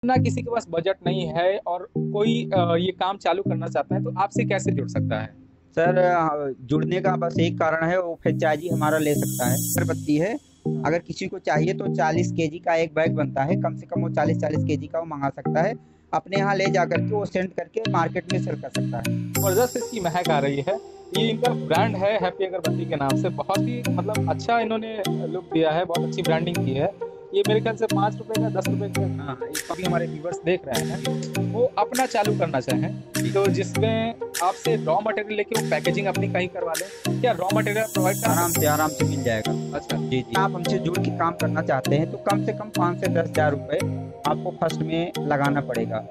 ना किसी के पास बजट नहीं है और कोई ये काम चालू करना चाहता है तो आपसे कैसे जुड़ सकता है? सर जुड़ने का बस एक कारण है, वो फ्रेंचाइजी हमारा ले सकता है। अगरबत्ती है, अगर किसी को चाहिए तो 40 केजी का एक बैग बनता है, कम से कम वो 40-40 केजी का वो मंगा सकता है। अपने यहाँ ले जा करके वो सेंड करके मार्केट में सेल कर सकता है। ज़बरदस्त इसकी महक आ रही है। ये इनका ब्रांड है हैप्पी अगरबत्ती के नाम से। बहुत ही मतलब अच्छा इन्होंने लुक दिया है, बहुत अच्छी ब्रांडिंग की है। ये मेरे ख्याल से ₹5 का, ₹10 का हाँ हाँ, अभी हमारे व्यूअर्स देख रहे हैं, वो अपना चालू करना चाहें, जी तो जिसमें आपसे रॉ मटेरियल लेके वो पैकेजिंग अपनी कहीं करवा लें। क्या रॉ मटेरियल प्रोवाइड करा सकते आराम से मिल जाएगा। हैं? अच्छा। जी जी, आप हमसे जुड़ के काम करना चाहते हैं तो कम से कम 5 से 10 हज़ार रुपये आपको फर्स्ट में लगाना पड़ेगा।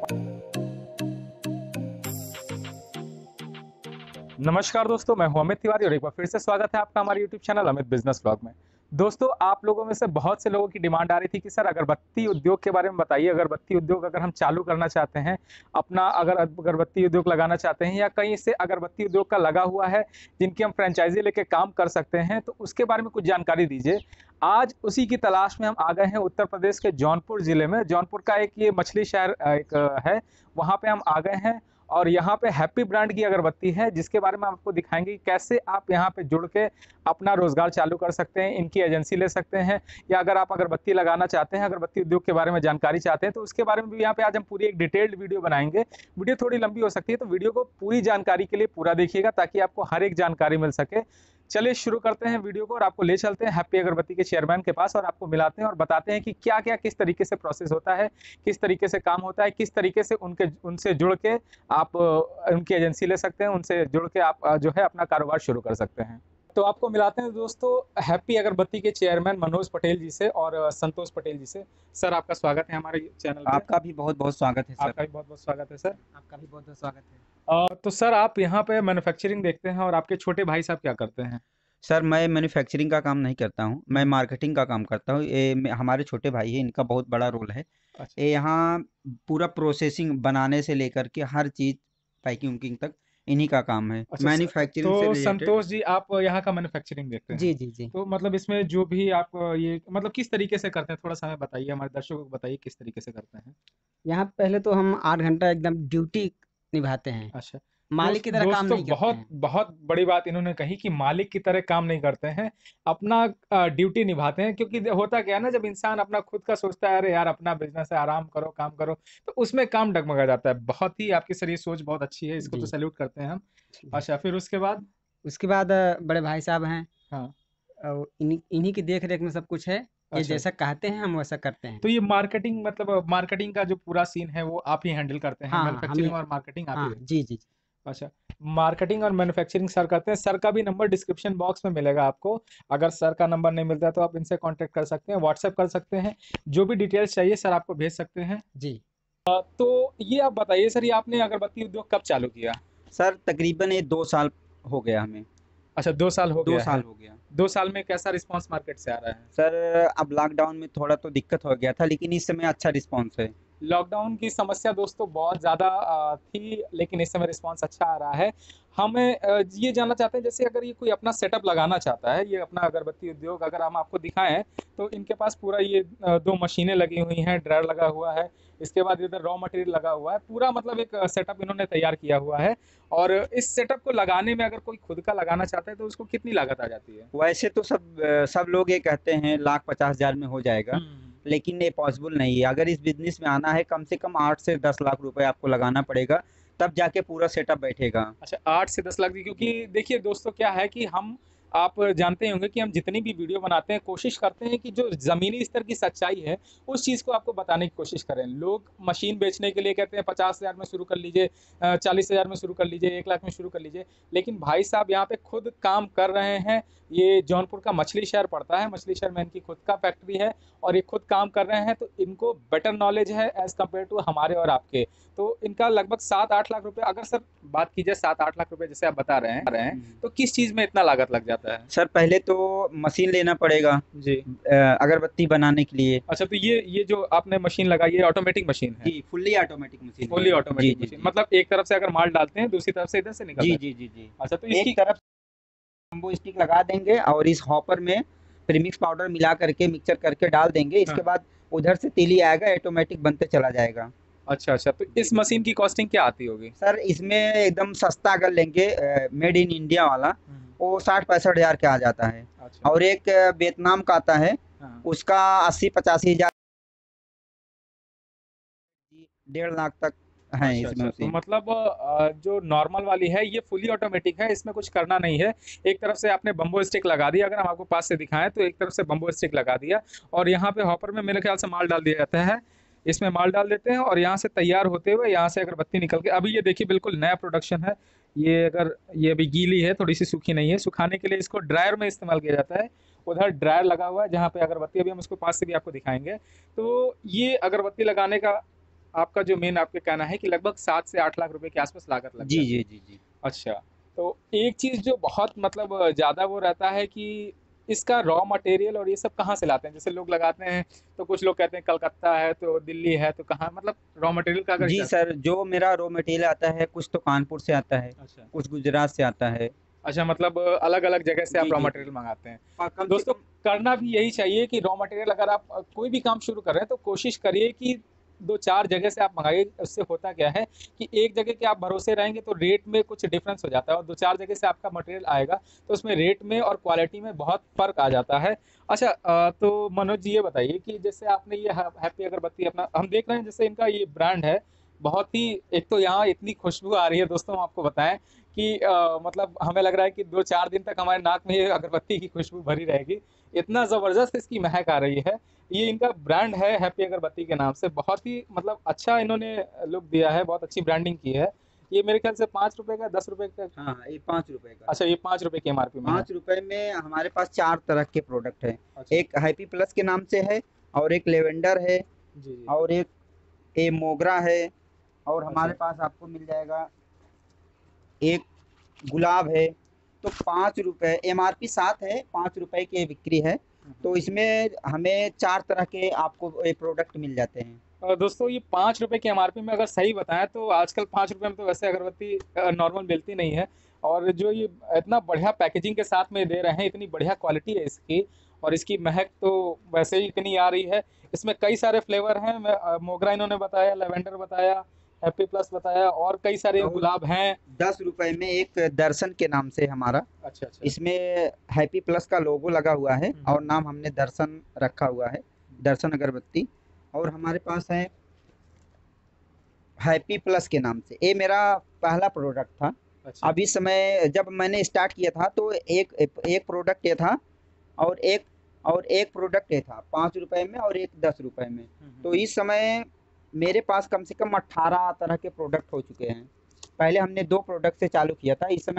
नमस्कार दोस्तों, मैं हूं अमित तिवारी और एक बार फिर से स्वागत है आपका हमारे YouTube channel Amit business blog में। दोस्तों, आप लोगों में से बहुत से लोगों की डिमांड आ रही थी कि सर अगरबत्ती उद्योग के बारे में बताइए। अगरबत्ती उद्योग अगर हम चालू करना चाहते हैं, अपना अगर अगरबत्ती उद्योग लगाना चाहते हैं या कहीं से अगरबत्ती उद्योग का लगा हुआ है जिनकी हम फ्रेंचाइजी लेके काम कर सकते हैं, तो उसके बारे में कुछ जानकारी दीजिए। आज उसी की तलाश में हम आ गए हैं उत्तर प्रदेश के जौनपुर जिले में। जौनपुर का एक ये मछली शहर एक है, वहाँ पे हम आ गए हैं और यहाँ पे हैप्पी ब्रांड की अगरबत्ती है जिसके बारे में आपको दिखाएंगे कि कैसे आप यहाँ पे जुड़ के अपना रोजगार चालू कर सकते हैं, इनकी एजेंसी ले सकते हैं, या अगर आप अगरबत्ती लगाना चाहते हैं, अगरबत्ती उद्योग के बारे में जानकारी चाहते हैं तो उसके बारे में भी यहाँ पे आज हम पूरी एक डिटेल्ड वीडियो बनाएंगे। वीडियो थोड़ी लंबी हो सकती है तो वीडियो को पूरी जानकारी के लिए पूरा देखिएगा ताकि आपको हर एक जानकारी मिल सके। चलिए शुरू करते हैं वीडियो को और आपको ले चलते हैं हैप्पी अगरबत्ती के चेयरमैन के पास और आपको मिलाते हैं और बताते हैं कि क्या क्या किस तरीके से प्रोसेस होता है, किस तरीके से काम होता है, किस तरीके से उनसे जुड़ के आप उनकी एजेंसी ले सकते हैं, उनसे जुड़ के आप जो है अपना कारोबार शुरू कर सकते हैं। तो आपको मिलाते हैं दोस्तों हैप्पी अगरबत्ती के चेयरमैन मनोज पटेल जी से और संतोष पटेल जी से। सर, आपका स्वागत है हमारे चैनल पे। आपका भी बहुत बहुत स्वागत है सर। आपका भी बहुत बहुत स्वागत है सर। आपका भी बहुत-बहुत स्वागत है। तो सर, आप यहाँ पे मैन्युफैक्चरिंग देखते हैं और आपके छोटे भाई साहब क्या करते हैं? सर मैं मैन्युफैक्चरिंग का काम नहीं करता हूँ, मैं मार्केटिंग का काम करता हूँ। हमारे छोटे भाई हैं, इनका बहुत बड़ा रोल है। अच्छा। ये यहाँ पूरा प्रोसेसिंग बनाने से लेकर के हर चीज़ पैकिंग वैकिंग तक इन्हीं का काम है, अच्छा मैन्युफैक्चरिंग से तो रिलेटेड। संतोष जी, आप यहाँ का मैन्युफैक्चरिंग देखते हैं। जी, जी, जी। तो मतलब इसमें जो भी आप ये मतलब किस तरीके से करते हैं, थोड़ा-सा हमें बताइए, हमारे दर्शकों को बताइए किस तरीके से करते हैं? यहाँ पहले तो हम 8 घंटा एकदम ड्यूटी निभाते हैं। अच्छा। मालिक की तरह काम दोस्तों, नहीं करते बहुत हैं। बहुत बड़ी बात इन्होंने कही कि मालिक की तरह काम नहीं करते हैं, अपना ड्यूटी निभाते हैं, क्योंकि होता क्या है ना, जब इंसान अपना खुद का सोचता है, अरे यार अपना बिज़नेस है, आराम करो, काम करो, तो उसमें काम डगमगा जाता है। बहुत ही आपकी सर ये सोच बहुत अच्छी है, इसको तो जी, सैल्यूट करते हैं हम। जी। अच्छा, फिर उसके बाद? उसके बाद बड़े भाई साहब हैं, हाँ। इन्हीं इन्हीं की देख-रेख में सब कुछ है। ये अच्छा। जैसा कहते हैं हम वैसा करते हैं। तो ये मार्केटिंग मतलब मार्केटिंग का जो पूरा सीन है वो आप ही हैंडल करते हैं, हाँ, हम ही मैन्युफैक्चरिंग और मार्केटिंग आप ही हाँ, देखते जी, जी। हैं। अच्छा, मार्केटिंग और मैन्युफैक्चरिंग सर करते हैं। सर का भी नंबर डिस्क्रिप्शन बॉक्स में मिलेगा आपको। अगर सर का नंबर नहीं मिलता है तो आप इनसे कांटेक्ट कर सकते हैं, व्हाट्सएप कर सकते हैं, जो भी डिटेल्स चाहिए सर आपको भेज सकते हैं। जी। तो ये आप बताइए सर, ये आपने अगरबत्ती उद्योग कब चालू किया? सर तकरीबन ये 2 साल हो गया हमें, अच्छा, 2 साल हो 2 गया साल है। हो गया। 2 साल में कैसा रिस्पॉन्स मार्केट से आ रहा है? सर अब लॉकडाउन में थोड़ा तो दिक्कत हो गया था, लेकिन इस समय अच्छा रिस्पॉन्स है। लॉकडाउन की समस्या दोस्तों बहुत ज़्यादा थी, लेकिन इस समय रिस्पॉन्स अच्छा आ रहा है। हमें ये जानना चाहते हैं, जैसे अगर ये कोई अपना सेटअप लगाना चाहता है, ये अपना अगरबत्ती उद्योग अगर हम आपको दिखाएँ, तो इनके पास पूरा ये 2 मशीनें लगी हुई हैं, ड्रायर लगा हुआ है, इसके बाद इधर रॉ मटेरियल लगा हुआ है, पूरा मतलब एक सेटअप इन्होंने तैयार किया हुआ है। और इस सेटअप को लगाने में अगर कोई खुद का लगाना चाहता है, तो उसको कितनी लागत आ जाती है? वैसे तो सब लोग ये कहते हैं लाख 50 हज़ार में हो जाएगा, हुँ। लेकिन ये पॉसिबल नहीं है। अगर इस बिज़नेस में आना है कम से कम 8 से 10 लाख रुपए आपको लगाना पड़ेगा, तब जाके पूरा सेटअप बैठेगा। अच्छा, 8 से 10 लाख दी, क्योंकि देखिए दोस्तों क्या है कि हम आप जानते ही होंगे कि हम जितनी भी वीडियो बनाते हैं, कोशिश करते हैं कि जो ज़मीनी स्तर की सच्चाई है, उस चीज़ को आपको बताने की कोशिश करें। लोग मशीन बेचने के लिए कहते हैं 50,000 में शुरू कर लीजिए, 40,000 में शुरू कर लीजिए, 1 लाख में शुरू कर लीजिए। लेकिन भाई साहब यहाँ पे खुद काम कर रहे हैं। ये जौनपुर का मछली शहर पड़ता है, मछली शहर में इनकी खुद का फैक्ट्री है और ये खुद काम कर रहे हैं, तो इनको बेटर नॉलेज है एज़ कम्पेयर टू हमारे और आपके। तो इनका लगभग 7-8 लाख रुपए, अगर सर बात की जाए 7-8 लाख रुपए जैसे आप बता रहे हैं, तो किस चीज़ में इतना लागत लग जाता है? सर पहले तो मशीन लेना पड़ेगा जी। अगरबत्ती बनाने के लिए। अच्छा, तो ये जो आपने मशीन लगाई है, ऑटोमेटिक मशीन है? जी, फुल्ली ऑटोमेटिक मशीन फुली है। ऑटोमेटिक जी, मशीन, जी। मतलब एक तरफ से अगर माल डालते हैं, दूसरी तरफ से इधर से निकलता जी, है। जी, जी, जी। अच्छा, तो एक इसकी तरफ जंबो स्टिक लगा देंगे और इस हॉपर में प्रीमिक्स पाउडर मिला करके मिक्सचर करके डाल देंगे। इसके हाँ। बाद उधर से तीली आएगा, ऑटोमेटिक बनते चला जाएगा। अच्छा अच्छा, तो इस मशीन की कॉस्टिंग क्या आती होगी? सर इसमें एकदम सस्ता अगर लेंगे, मेड इन इंडिया वाला, वो 60-65 हज़ार के आ जाता है। अच्छा। और एक वियतनाम का आता है, हाँ। उसका 80-85 हज़ार, 1.5 लाख तक है अच्छा इसमें अच्छा, तो मशीन। मतलब जो नॉर्मल वाली है ये फुली ऑटोमेटिक है, इसमें कुछ करना नहीं है। एक तरफ से आपने बम्बो स्टिक लगा दिया, अगर हम आपको पास से दिखाएं तो एक तरफ से बम्बो स्टिक लगा दिया और यहाँ पे हॉपर में मेरे ख्याल से माल डाल दिया जाता है। इसमें माल डाल देते हैं और यहाँ से तैयार होते हुए यहाँ से अगरबत्ती निकल के, अभी ये देखिए बिल्कुल नया प्रोडक्शन है। ये अगर ये अभी गीली है, थोड़ी सी सूखी नहीं है, सुखाने के लिए इसको ड्रायर में इस्तेमाल किया जाता है। उधर ड्रायर लगा हुआ है जहाँ पे अगरबत्ती, अभी हम उसको पास से भी आपको दिखाएंगे। तो ये अगरबत्ती लगाने का आपका जो मेन आपके कहना है कि लगभग 7 से 8 लाख रुपए के आसपास लागत लग जी जाती है। जी जी जी। अच्छा, तो एक चीज़ जो बहुत मतलब ज़्यादा वो रहता है कि इसका रॉ मटेरियल और ये सब कहाँ से लाते हैं? जैसे लोग लगाते हैं तो कुछ लोग कहते हैं कलकत्ता है, तो दिल्ली है, तो कहाँ मतलब रॉ मटेरियल का अगर जी हिसाब। सर, जो मेरा रॉ मटेरियल आता है, कुछ तो कानपुर से आता है, अच्छा। कुछ गुजरात से आता है। अच्छा, मतलब अलग-अलग जगह से जी आप रॉ जी जी। मटेरियल मंगाते हैं। कम से दोस्तों, कम। करना भी यही चाहिए कि रॉ मटेरियल अगर आप कोई भी काम शुरू कर रहे हैं तो कोशिश करिए कि 2-4 जगह से आप मँगाइए। उससे होता क्या है कि एक जगह के आप भरोसे रहेंगे तो रेट में कुछ डिफरेंस हो जाता है और 2-4 जगह से आपका मटेरियल आएगा तो उसमें रेट में और क्वालिटी में बहुत फ़र्क आ जाता है। अच्छा, तो मनोज जी ये बताइए कि जैसे आपने ये हैप्पी अगरबत्ती अपना हम देख रहे हैं, जैसे इनका ये ब्रांड है, बहुत ही, एक तो यहाँ इतनी खुशबू आ रही है दोस्तों, हम आपको बताएँ कि मतलब हमें लग रहा है कि 2-4 दिन तक हमारे नाक में ये अगरबत्ती की खुशबू भरी रहेगी। इतना ज़बरदस्त इसकी महक आ रही है। ये इनका ब्रांड है हैप्पी अगरबत्ती के नाम से, बहुत ही मतलब अच्छा इन्होंने लुक दिया है, बहुत अच्छी ब्रांडिंग की है। ये मेरे ख्याल से ₹5 का, ₹10 का। हाँ हाँ, ये 5 रुपए का। अच्छा, ये ₹5 की एमआरपी में है। 5 रुपए में हमारे पास 4 तरह के प्रोडक्ट हैं। अच्छा। एक हैप्पी प्लस के नाम से है, और एक लेवेंडर है, जी, जी। और एक ये मोगरा है, और हमारे अच्छा। पास आपको मिल जाएगा एक गुलाब है। तो 5 रुपए एमआरपी, 7 है, 5 रुपए की ये बिक्री है। हुँ, हुँ। तो इसमें हमें 4 तरह के आपको ये प्रोडक्ट मिल जाते हैं। दोस्तों, ये ₹5 की एमआरपी में अगर सही बताएँ तो आजकल ₹5 में तो वैसे अगरबत्ती नॉर्मल मिलती नहीं है। और जो ये इतना बढ़िया पैकेजिंग के साथ में दे रहे हैं, इतनी बढ़िया क्वालिटी है इसकी और इसकी महक तो वैसे ही इतनी आ रही है। इसमें कई सारे फ्लेवर हैं, मोगरा इन्होंने बताया, लैवेंडर बताया, हैप्पी प्लस बताया और कई सारे और गुलाब हैं। 10 रुपए में एक दर्शन के नाम से हमारा, अच्छा, अच्छा। इसमें हैप्पी प्लस का लोगो लगा हुआ है, हुँ, और हुँ। नाम हमने दर्शन रखा हुआ है, दर्शन अगरबत्ती। और हमारे पास है हैप्पी प्लस के नाम से, ये मेरा पहला प्रोडक्ट था। अच्छा। अब इस समय जब मैंने स्टार्ट किया था तो एक एक प्रोडक्ट ये था, और एक प्रोडक्ट ये था 5 रुपए में, और एक 10 रुपए में। हुँ, हुँ, तो हुँ। इस समय मेरे पास कम से कम 18 तरह के प्रोडक्ट हो चुके हैं। पहले हमने 2 प्रोडक्ट से चालू किया था, इस समय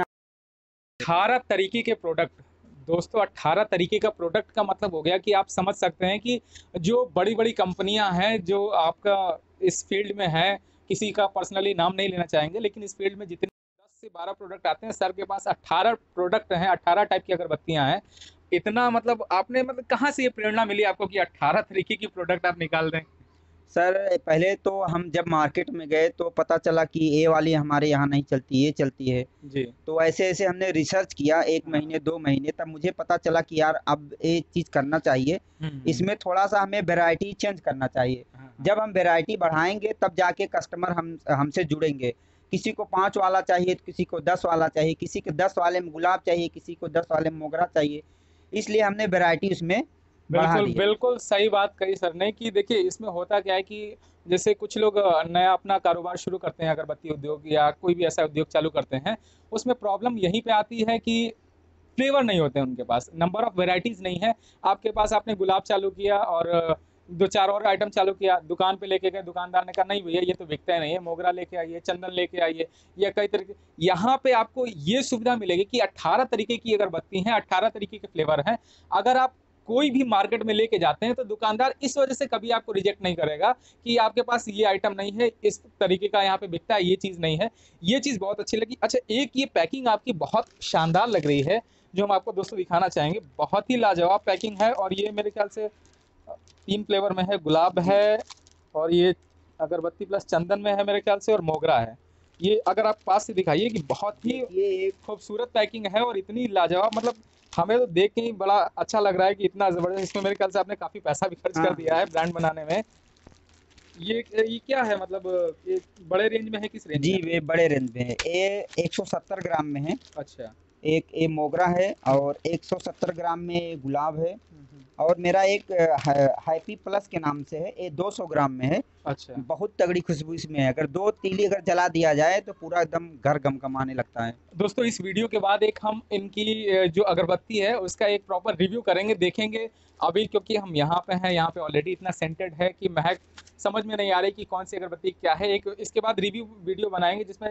18 तरीके के प्रोडक्ट। दोस्तों, 18 तरीके का प्रोडक्ट का मतलब हो गया कि आप समझ सकते हैं कि जो बड़ी-बड़ी कंपनियां हैं, जो आपका इस फील्ड में हैं, किसी का पर्सनली नाम नहीं लेना चाहेंगे, लेकिन इस फील्ड में जितने 10 से 12 प्रोडक्ट आते हैं, सर के पास 18 प्रोडक्ट हैं, 18 टाइप की अगरबत्तियां हैं। इतना मतलब आपने मतलब कहाँ से ये प्रेरणा मिली आपको कि 18 तरीके की प्रोडक्ट आप निकाल दें? सर पहले तो हम जब मार्केट में गए तो पता चला कि ये वाली हमारे यहाँ नहीं चलती, ये चलती है। जी। तो ऐसे-ऐसे हमने रिसर्च किया 1 हाँ। महीने, 2 महीने, तब मुझे पता चला कि यार अब ये चीज़ करना चाहिए। हुँ, हुँ। इसमें थोड़ा-सा हमें वैरायटी चेंज करना चाहिए। हाँ, हाँ। जब हम वैरायटी बढ़ाएँगे तब जाके कस्टमर हमसे जुड़ेंगे। किसी को 5 वाला चाहिए, तो किसी को 10 वाला चाहिए, किसी को 10 वाले में गुलाब चाहिए, किसी को 10 वाले में मोगरा चाहिए। इसलिए हमने वैरायटी उसमें बढ़ा बिल्कुल, दी है। बिल्कुल सही बात कही सर ने कि देखिए इसमें होता क्या है कि जैसे कुछ लोग नया अपना कारोबार शुरू करते हैं, अगरबत्ती उद्योग या कोई भी ऐसा उद्योग चालू करते हैं, उसमें प्रॉब्लम यहीं पे आती है कि फ्लेवर नहीं होते हैं उनके पास, नंबर ऑफ वैराइटीज़ नहीं है। आपके पास आपने गुलाब चालू किया और 2-4 और आइटम चालू किया, दुकान पे लेके गए, दुकानदार ने कहा नहीं भैया ये तो बिकता ही नहीं है, मोगरा लेके आइए, चंदन लेके आइए या कई तरह के। यहाँ पे आपको ये सुविधा मिलेगी कि 18 तरीके की अगरबत्ती हैं, 18 तरीके के फ्लेवर हैं। अगर आप कोई भी मार्केट में लेके जाते हैं तो दुकानदार इस वजह से कभी आपको रिजेक्ट नहीं करेगा कि आपके पास ये आइटम नहीं है, इस तरीके का यहाँ पे बिकता है, ये चीज़ नहीं है। ये चीज़ बहुत अच्छी लगी। अच्छा, एक ये पैकिंग आपकी बहुत शानदार लग रही है, जो हम आपको दोस्तों दिखाना चाहेंगे। बहुत ही लाजवाब पैकिंग है और ये मेरे ख्याल से 3 फ्लेवर में है, गुलाब जी। है और ये अगरबत्ती प्लस चंदन में है मेरे ख्याल से और मोगरा है। ये अगर आप पास से दिखाइए कि बहुत ही ये एक खूबसूरत पैकिंग है और इतनी लाजवाब, मतलब हमें तो देख के ही बड़ा अच्छा लग रहा है कि इतना ज़बरदस्त। इसमें मेरे ख्याल से आपने काफ़ी पैसा भी खर्च हाँ कर दिया है ब्रांड बनाने में। ये क्या है, मतलब ये बड़े रेंज में है, किस रेंज जी, में है? वे बड़े रेंज में है। ये 170 ग्राम में है। अच्छा। एक ये मोगरा है और 170 ग्राम में ये गुलाब है। हम्म। और मेरा एक हैप्पी प्लस के नाम से है, ये 200 ग्राम में है। अच्छा। बहुत तगड़ी खुशबू इसमें है। अगर 2 तीली अगर जला दिया जाए तो पूरा एकदम घर गमगमाने लगता है। दोस्तों इस वीडियो के बाद एक हम इनकी जो अगरबत्ती है उसका एक प्रॉपर रिव्यू करेंगे, देखेंगे। अभी क्योंकि हम यहाँ पे हैं, यहाँ पे ऑलरेडी इतना सेंटेड है कि महक समझ में नहीं आ रही कि कौन सी अगरबत्ती क्या है। एक इसके बाद रिव्यू वीडियो बनाएंगे जिसमें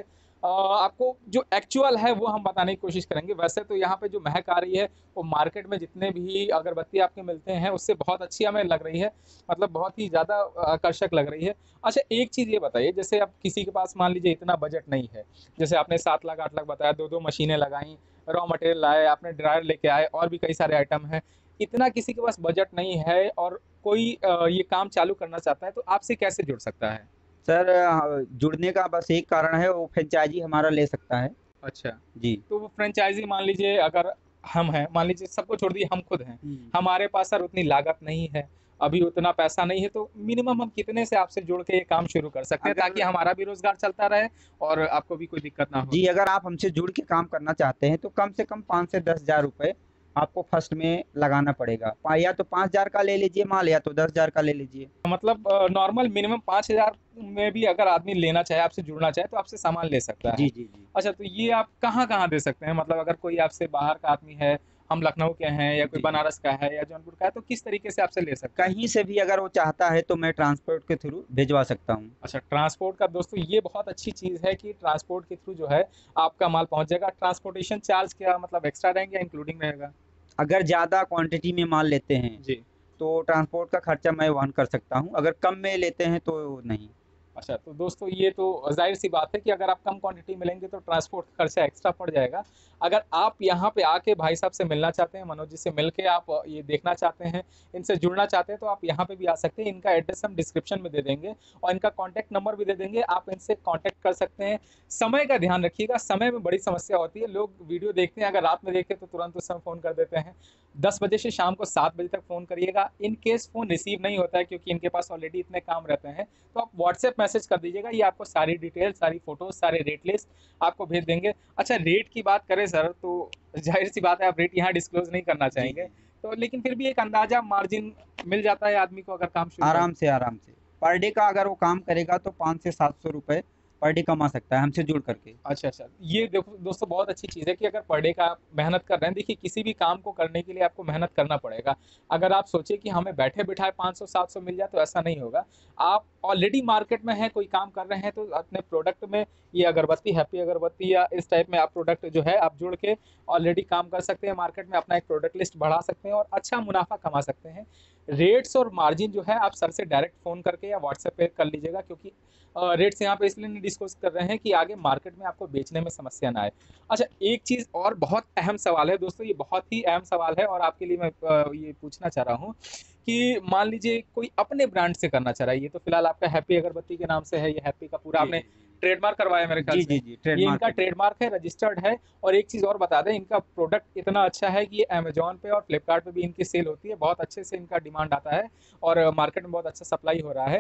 आपको जो एक्चुअल है वो हम बताने की कोशिश करेंगे। वैसे तो यहाँ पे जो महक आ रही है वो मार्केट में जितने भी अगरबत्ती आपके मिलते हैं उससे बहुत अच्छी हमें लग रही है, मतलब बहुत ही ज़्यादा आकर्षक लग रही है। अच्छा एक चीज़ ये बताइए, जैसे अब किसी के पास मान लीजिए इतना बजट नहीं है, जैसे आपने 7 लाख 8 लाख बताया, 2 मशीनें लगाई, रॉ मटेरियल लाए, आपने ड्रायर लेके आए, और भी कई सारे आइटम हैं। इतना किसी के पास बजट नहीं है और कोई ये काम चालू करना चाहता है तो आपसे कैसे जुड़ सकता है? सर जुड़ने का बस एक कारण है, वो फ्रेंचाइजी हमारा ले सकता है। अच्छा, जी। तो वो फ्रेंचाइज़ी मान लीजिए अगर हम हैं, मान लीजिए सबको छोड़ दिए हम खुद हैं, हुँ। हमारे पास सर उतनी लागत नहीं है, अभी उतना पैसा नहीं है, तो मिनिमम हम कितने से आपसे जुड़ के ये काम शुरू कर सकते हैं ताकि अगर हमारा भी रोज़गार चलता रहे और आपको भी कोई दिक्कत ना हो? जी, अगर आप हमसे जुड़ के काम करना चाहते हैं तो कम से कम 5 से 10,000 रुपए आपको फर्स्ट में लगाना पड़ेगा। या तो 5,000 का ले लीजिए माल, या तो 10,000 का ले लीजिए। मतलब नॉर्मल मिनिमम 5,000 में भी अगर आदमी लेना चाहे, आपसे जुड़ना चाहे तो आपसे सामान ले सकता जी, है। जी, जी। अच्छा, तो ये आप कहाँ-कहाँ दे सकते हैं? मतलब अगर कोई आपसे बाहर का आदमी है, हम लखनऊ के हैं या कोई जी। बनारस का है या जौनपुर का है, तो किस तरीके से आपसे ले सकता है? कहीं से भी अगर वो चाहता है तो मैं ट्रांसपोर्ट के थ्रू भिजवा सकता हूँ। अच्छा, ट्रांसपोर्ट का दोस्तों ये बहुत अच्छी चीज़ है कि ट्रांसपोर्ट के थ्रू जो है आपका माल पहुँच जाएगा। ट्रांसपोर्टेशन चार्ज क्या मतलब एक्स्ट्रा रहेंगे या इंक्लूडिंग रहेगा? अगर ज़्यादा क्वांटिटी में माल लेते हैं जी। तो ट्रांसपोर्ट का खर्चा मैं वहन कर सकता हूँ, अगर कम में लेते हैं तो नहीं। अच्छा, तो दोस्तों ये तो ज़ाहिर-सी बात है कि अगर आप कम क्वांटिटी में लेंगे तो ट्रांसपोर्ट का खर्चा एक्स्ट्रा पड़ जाएगा। अगर आप यहाँ पे आके भाई साहब से मिलना चाहते हैं, मनोज जी से मिल के आप ये देखना चाहते हैं, इनसे जुड़ना चाहते हैं, तो आप यहाँ पे भी आ सकते हैं। इनका एड्रेस हम डिस्क्रिप्शन में दे देंगे और इनका कॉन्टैक्ट नंबर भी दे देंगे, आप इनसे कॉन्टैक्ट कर सकते हैं। समय का ध्यान रखिएगा, समय में बड़ी समस्या होती है। लोग वीडियो देखते हैं, अगर रात में देखें तो तुरंत उस समय फ़ोन कर देते हैं। 10 बजे से शाम को 7 बजे तक फ़ोन करिएगा। इन केस फ़ोन रिसीव नहीं होता है क्योंकि इनके पास ऑलरेडी इतने काम रहते हैं, तो आप व्हाट्सएप मैसेज कर दीजिएगा, ये आपको सारी डिटेल, सारी फ़ोटोज़, सारे रेट लिस्ट आपको भेज देंगे। अच्छा रेट की बात करें सर, तो ज़ाहिर-सी बात है आप रेट यहाँ डिस्क्लोज़ नहीं करना जी, चाहेंगे, जी। तो लेकिन फिर भी एक अंदाज़ा मार्जिन मिल जाता है आदमी को अगर काम शुरू करे। आराम से, आराम से। पर डे का अगर वो काम करेगा तो 5 से 700 रुपए पर डे कमा सकता है हमसे जुड़ करके। अच्छा, अच्छा। ये देखो दोस्तों बहुत अच्छी चीज़ है कि अगर पर डे का आप मेहनत कर रहे हैं, देखिए किसी भी काम को करने के लिए आपको मेहनत करना पड़ेगा। अगर आप सोचिए कि हमें बैठे-बिठाए 500-700 मिल जाए तो ऐसा नहीं होगा। आप ऑलरेडी मार्केट में हैं, कोई काम कर रहे हैं तो अपने प्रोडक्ट में ये अगरबत्ती, हैप्पी अगरबत्ती या इस टाइप में आप प्रोडक्ट जो है आप जुड़ के ऑलरेडी काम कर सकते हैं मार्केट में, अपना एक प्रोडक्ट लिस्ट बढ़ा सकते हैं और अच्छा मुनाफ़ा कमा सकते हैं। रेट्स और मार्जिन जो है आप सर से डायरेक्ट फ़ोन करके या व्हाट्सएप पे कर लीजिएगा, क्योंकि रेट्स यहाँ पे इसलिए नहीं डिस्क्लोज़ कर रहे हैं कि आगे मार्केट में आपको बेचने में समस्या ना आए। अच्छा एक चीज़ और बहुत अहम सवाल है दोस्तों, ये बहुत ही अहम सवाल है और आपके लिए मैं ये पूछना चाह रहा हूँ कि मान लीजिए कोई अपने ब्रांड से करना चाह रहा है, ये तो फिलहाल आपका हैप्पी अगरबत्ती के नाम से है, ये हैप्पी का पूरा जी, आपने जी, जी। ट्रेडमार्क करवाया मेरे ख्याल जी, से। जी, जी, ये ट्रेडमार्क इनका है। ट्रेडमार्क है, रजिस्टर्ड है। और एक चीज़ और बता दें, इनका प्रोडक्ट इतना अच्छा है कि ये अमेज़न पे और फ्लिपकार्ट पे भी इनकी सेल होती है, बहुत अच्छे से इनका डिमांड आता है और मार्केट में बहुत अच्छा सप्लाई हो रहा है।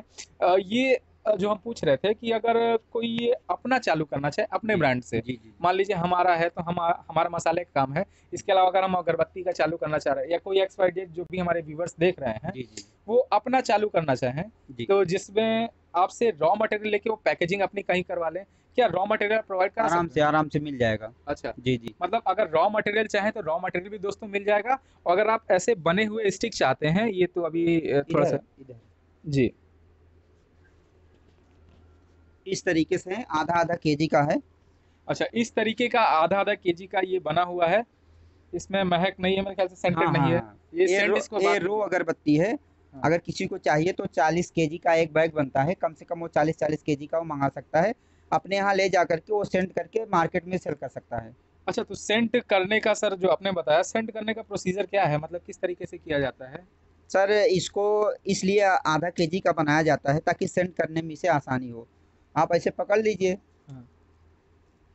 ये जो हम पूछ रहे थे कि अगर कोई ये अपना चालू करना चाहे अपने जी, ब्रांड से, जी, जी। मान लीजिए हमारा है तो हमारा मसाले का काम है, इसके अलावा अगर हम अगरबत्ती का चालू करना चाह रहे हैं या कोई एक्स वाई जेड जो भी हमारे व्यूअर्स देख रहे हैं, जी, जी, वो अपना चालू करना चाहें, जी। तो जिसमें आपसे रॉ मटेरियल लेके वो पैकेजिंग अपनी कहीं करवा लें, क्या रॉ मटेरियल प्रोवाइड करा सकते हैं? आराम से मिल जाएगा। अच्छा, जी, जी। मतलब अगर रॉ मटेरियल चाहें तो रॉ मटेरियल भी दोस्तों मिल जाएगा और अगर आप ऐसे बने हुए स्टिक चाहते हैं, ये तो अभी थोड़ा-सा इधर। जी। इस तरीके से आधा-आधा केजी का है। अच्छा, इस तरीके का आधा-आधा केजी का ये बना हुआ है, इसमें महक नहीं है मेरे ख्याल से, हाँ, सेंटेड हाँ, नहीं है। हाँ। ये सेंट इसको ये बाद में रो दिया। अगरबत्ती है। हाँ। अगर किसी को चाहिए तो 40 केजी का एक बैग बनता है। कम से कम वो 40-40 केजी का वो मँगा सकता है। अपने यहाँ ले जा कर के वो सेंड करके मार्केट में सेल कर सकता है। अच्छा, तो सेंट करने का सर जो आपने बताया, सेंट करने का प्रोसीजर क्या है? मतलब किस तरीके से किया जाता है? सर इसको इसलिए आधा केजी का बनाया जाता है ताकि सेंड करने में इसे आसानी हो। आप ऐसे पकड़ लीजिए। हाँ।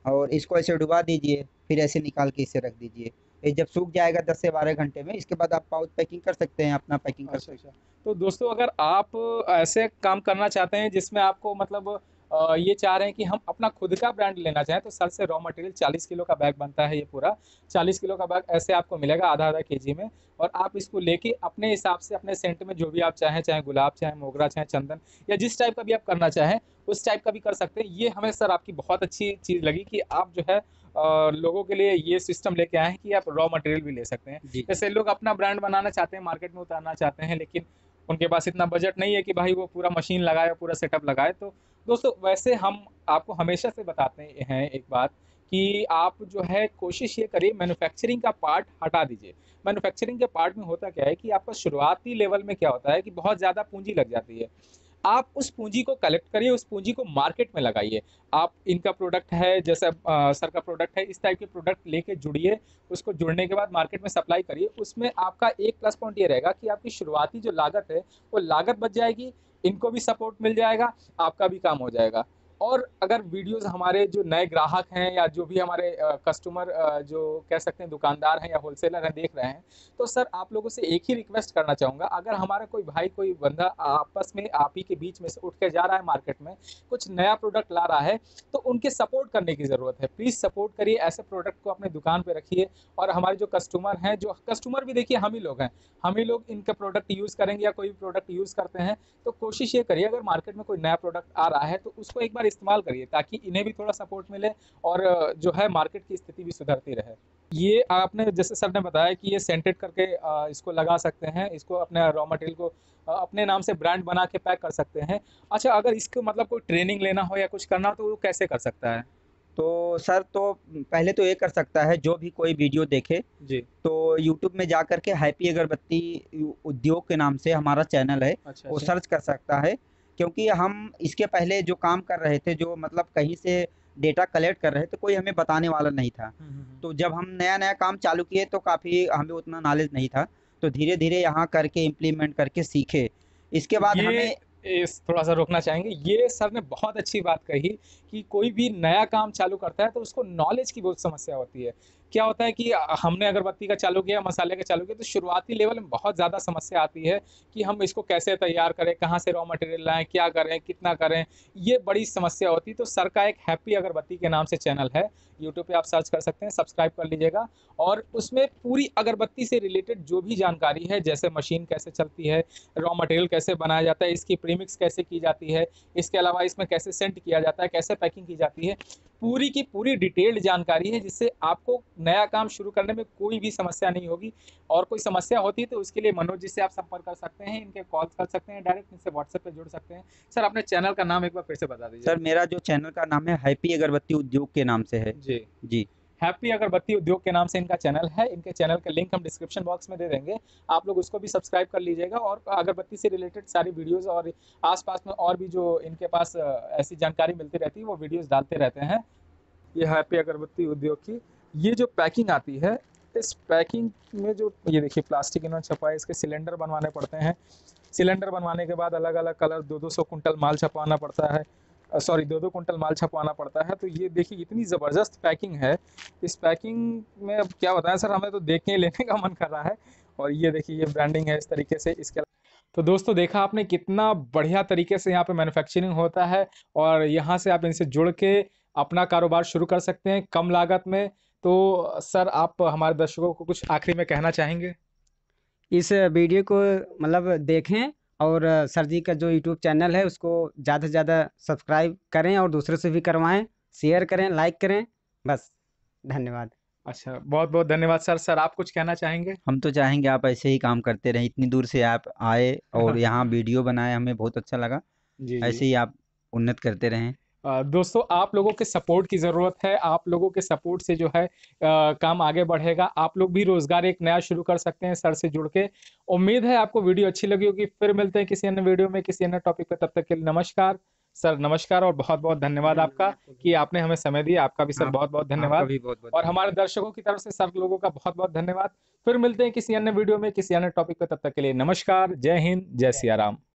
और इसको ऐसे डुबा दीजिए, फिर ऐसे निकाल के इसे रख दीजिए। ये जब सूख जाएगा 10 से 12 घंटे में, इसके बाद आप पाउच पैकिंग कर सकते हैं, अपना पैकिंग कर अच्छा, सकते अच्छा। तो दोस्तों अगर आप ऐसे काम करना चाहते हैं जिसमें आपको मतलब ये चाह रहे हैं कि हम अपना खुद का ब्रांड लेना चाहें तो सर से रॉ मटेरियल 40 किलो का बैग बनता है ये पूरा। 40 किलो का बैग ऐसे आपको मिलेगा आधा-आधा केजी में और आप इसको लेके अपने हिसाब से अपने सेंट में जो भी आप चाहें, चाहे गुलाब, चाहे मोगरा, चाहे चंदन या जिस टाइप का भी आप करना चाहें, उस टाइप का भी कर सकते हैं। ये हमें सर आपकी बहुत अच्छी चीज़ लगी कि आप जो है लोगों के लिए ये सिस्टम लेके आए हैं कि आप रॉ मटेरियल भी ले सकते हैं। जी, जी। जैसे लोग अपना ब्रांड बनाना चाहते हैं, मार्केट में उतारना चाहते हैं, लेकिन उनके पास इतना बजट नहीं है कि भाई वो पूरा मशीन लगाए, पूरा सेटअप लगाए। तो दोस्तों वैसे हम आपको हमेशा से बताते हैं एक बात कि आप जो है कोशिश ये करिए मैन्युफैक्चरिंग का पार्ट हटा दीजिए। मैन्युफैक्चरिंग के पार्ट में होता क्या है कि आपका शुरुआती लेवल में क्या होता है कि बहुत ज़्यादा पूँजी लग जाती है। आप उस पूँजी को कलेक्ट करिए, उस पूँजी को मार्केट में लगाइए। आप इनका प्रोडक्ट है जैसे सर का प्रोडक्ट है, इस टाइप के प्रोडक्ट लेके जुड़िए, उसको जुड़ने के बाद मार्केट में सप्लाई करिए। उसमें आपका एक प्लस पॉइंट ये रहेगा कि आपकी शुरुआती जो लागत है, वो लागत बच जाएगी, इनको भी सपोर्ट मिल जाएगा, आपका भी काम हो जाएगा। और अगर वीडियोज़ हमारे जो नए ग्राहक हैं या जो भी हमारे कस्टमर जो कह सकते हैं दुकानदार हैं या होलसेलर हैं देख रहे हैं, तो सर आप लोगों से एक ही रिक्वेस्ट करना चाहूँगा, अगर हमारा कोई भाई, कोई बंदा आपस में आप ही के बीच में से उठ के जा रहा है मार्केट में, कुछ नया प्रोडक्ट ला रहा है, तो उनके सपोर्ट करने की ज़रूरत है। प्लीज़ सपोर्ट करिए, ऐसे प्रोडक्ट को अपने दुकान पे रखिए और हमारे जो कस्टमर हैं, जो कस्टमर भी देखिए हम ही लोग हैं, हम ही लोग इनके प्रोडक्ट यूज़ करेंगे या कोई भी प्रोडक्ट यूज़ करते हैं, तो कोशिश ये करिए अगर मार्केट में कोई नया प्रोडक्ट आ रहा है, तो उसको एक बार इस्तेमाल करिए ताकि इन्हें भी थोड़ा सपोर्ट मिले और जो है मार्केट की स्थिति भी सुधरती रहे। ये आपने जैसे सर ने बताया कि ये सेंटेड करके इसको लगा सकते हैं, इसको अपने रॉ मटेरियल को अपने नाम से ब्रांड बना के पैक कर सकते हैं। अच्छा अगर इसको मतलब कोई ट्रेनिंग लेना हो या कुछ करना हो तो वो कैसे कर सकता है? तो सर तो पहले तो ये कर सकता है, जो भी कोई वीडियो देखे जी। तो यूट्यूब में जा कर के हैप्पी अगरबत्ती उद्योग के नाम से हमारा चैनल है, अच्छा, वो अच्छा। सर्च कर सकता है। क्योंकि हम इसके पहले जो काम कर रहे थे, जो मतलब कहीं से डेटा कलेक्ट कर रहे थे, कोई हमें बताने वाला नहीं था। हुँ, हुँ, हुँ। तो जब हम नया-नया काम चालू किए तो काफ़ी हमें उतना नॉलेज नहीं था। तो धीरे-धीरे यहाँ करके इम्प्लीमेंट करके सीखे। इसके बाद ये हमें इस थोड़ा-सा रोकना चाहेंगे। ये सर ने बहुत अच्छी बात कही कि कोई भी नया काम चालू करता है तो उसको नॉलेज की बहुत समस्या होती है। क्या होता है कि हमने अगरबत्ती का चालू किया, मसाले का चालू किया तो शुरुआती लेवल में बहुत ज़्यादा समस्या आती है कि हम इसको कैसे तैयार करें, कहाँ से रॉ मटेरियल लाएँ, क्या करें, कितना करें, ये बड़ी समस्या होती है। तो सर का एक हैप्पी अगरबत्ती के नाम से चैनल है, यूट्यूब पे आप सर्च कर सकते हैं, सब्सक्राइब कर लीजिएगा और उसमें पूरी अगरबत्ती से रिलेटेड जो भी जानकारी है, जैसे मशीन कैसे चलती है, रॉ मटेरियल कैसे बनाया जाता है, इसकी प्रीमिक्स कैसे की जाती है, इसके अलावा इसमें कैसे सेंट किया जाता है, कैसे पैकिंग की जाती है, पूरी की पूरी डिटेल्ड जानकारी है जिससे आपको नया काम शुरू करने में कोई भी समस्या नहीं होगी और कोई समस्या होती है तो उसके लिए मनोज जी से आप संपर्क कर सकते हैं, इनके कॉल कर सकते हैं, डायरेक्ट इनसे व्हाट्सएप पे जुड़ सकते हैं। सर अपने चैनल का नाम एक बार फिर से बता दीजिए। सर मेरा जो चैनल का नाम है हैप्पी अगरबत्ती उद्योग के नाम से है। जी। जी। हैप्पी अगरबत्ती उद्योग के नाम से इनका चैनल है। इनके चैनल का लिंक हम डिस्क्रिप्शन बॉक्स में दे देंगे। आप लोग उसको भी सब्सक्राइब कर लीजिएगा और अगरबत्ती से रिलेटेड सारी वीडियोज़ और आस-पास में और भी जो इनके पास ऐसी जानकारी मिलती रहती है, वो वीडियोज़ डालते रहते हैं। ये हैप्पी अगरबत्ती उद्योग की ये जो पैकिंग आती है, इस पैकिंग में जो ये देखिए प्लास्टिक इन्होंने छपा है, इसके सिलेंडर बनवाने पड़ते हैं। सिलेंडर बनवाने के बाद अलग-अलग कलर 2-200 कुंटल माल छपवाना पड़ता है। सॉरी 2-2 कुंटल माल छपवाना पड़ता है। तो ये देखिए इतनी ज़बरदस्त पैकिंग है। इस पैकिंग में अब क्या बताएँ सर, हमें तो देख के ही लेने का मन कर रहा है। और ये देखिए ये ब्रांडिंग है इस तरीके से इसके तो दोस्तों देखा आपने कितना बढ़िया तरीके से यहाँ पे मैन्युफैक्चरिंग होता है और यहाँ से आप इनसे जुड़ के अपना कारोबार शुरू कर सकते हैं कम लागत में। तो सर आप हमारे दर्शकों को कुछ आखिरी में कहना चाहेंगे? इस वीडियो को मतलब देखें और सर जी का जो यूट्यूब चैनल है उसको ज़्यादा से ज़्यादा सब्सक्राइब करें और दूसरों से भी करवाएं, शेयर करें, लाइक करें। बस, धन्यवाद। अच्छा, बहुत-बहुत धन्यवाद सर। सर आप कुछ कहना चाहेंगे? हम तो चाहेंगे आप ऐसे ही काम करते रहें, इतनी दूर से आप आए और यहाँ वीडियो बनाए, हमें बहुत अच्छा लगा। जी, ऐसे जी। ही आप उन्नत करते रहें। दोस्तों आप लोगों के सपोर्ट की ज़रूरत है। आप लोगों के सपोर्ट से जो है काम आगे बढ़ेगा। आप लोग भी रोज़गार एक नया शुरू कर सकते हैं सर से जुड़ के। उम्मीद है आपको वीडियो अच्छी लगी होगी। फिर मिलते हैं किसी अन्य वीडियो में, किसी अन्य टॉपिक पे। तब तक के लिए नमस्कार। सर नमस्कार और बहुत-बहुत धन्यवाद आपका कि आपने हमें समय दिया। आपका भी सर बहुत-बहुत आपका धन्यवाद। भी बहुत-बहुत और हमारे दर्शकों की तरफ से सब लोगों का बहुत-बहुत धन्यवाद। फिर मिलते हैं किसी अन्य वीडियो में, किसी अन्य टॉपिक पे। तब तक के लिए नमस्कार। जय हिंद, जय सिया राम।